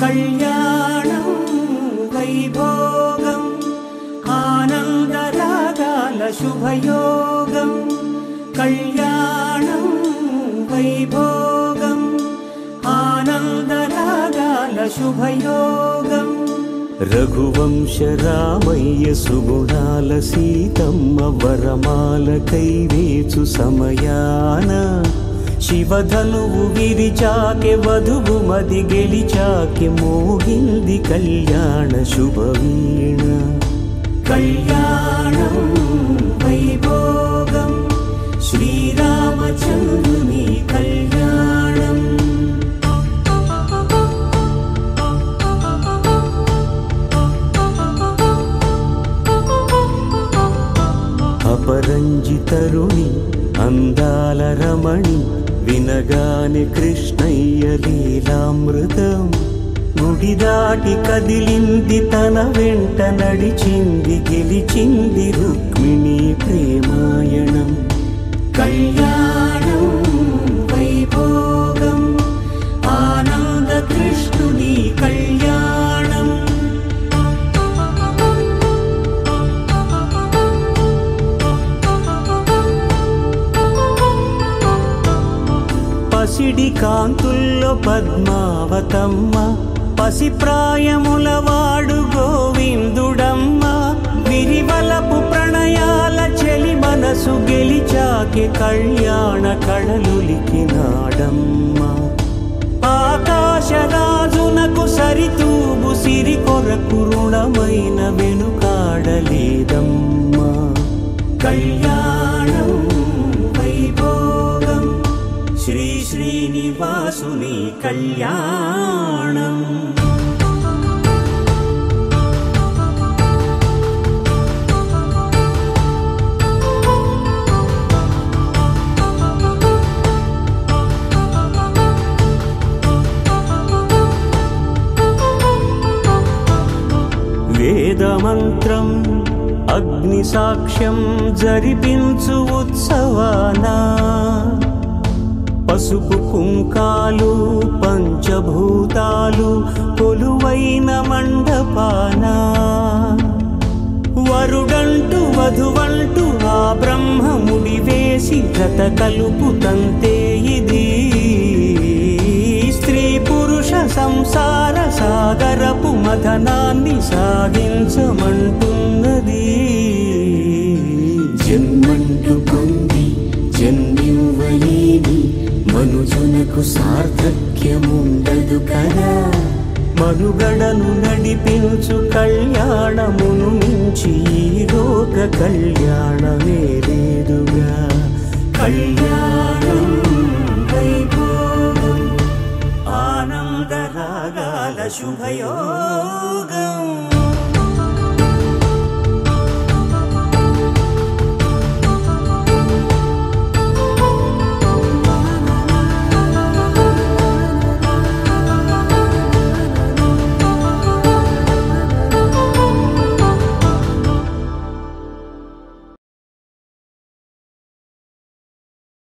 కళ్యాణం వైభోగం ఆనందరాగాల శుభయోగం కళ్యాణం వైభోగం ఆనందరాగాల శుభయోగం రఘువంశ రామయ్య సుగుణాల సీతమ్మ వరమాల కైవేచు సమయాన శివధనువు విరిచాకె వధువు మది గెలిచాకె మోగింది కళ్యాణ శుభవీణ కళ్యాణం వైభోగం శ్రీరామచంద్రుని కళ్యాణం అపరంజి తరుణి అందాల రమణి వినగానే కృష్ణయ్య లీలామృతం గుడి దాటి కదిలింది తన వెంట నడిచింది గెలిచింది రుక్మిణి ప్రేమాయణం కళ్యాణం వైభోగం ఆనంద కృష్ణుని కళ్యాణం పసిడి కాంతుల్లో పద్మావతమ్మ పసిప్రాయముల వాడు గోవిందుడమ్మ విరివలపు ప్రణయాల చెలి మనసు గెలిచాకె కళ్యాణ కళలులికినాడమ్మ ఆకాశరాజునకు సరితూబు సిరి కొరకు రుణమైన వెనుకాడలేదమ్మ కళ్యాణం వైభోగం శ్రీ శ్రీనివాసుని కళ్యాణం వేదమంత్రం అగ్ని సాక్ష్యం జరిపించు ఉత్సవానా పసుపు కుంకాలు పంచభూతాలు కొలువైన మండపాన వరుడంటూ వధువంటూ ఆ బ్రహ్మముడి వేసి జత కలుపుతంతే ఇది స్త్రీ పురుష సంసార సాగరపు మథనాన్ని సాగించమంటున్నది జన్మంటూ పొంది జన్మివ్వలేని మనుజునకు సార్థక్యముండదు కదా మనుగడను నడిపించు కళ్యాణమును మించి ఈ లోక కళ్యాణమే లేదుగా కళ్యాణం వైభోగం ఆనందరాగాల శుభయోగం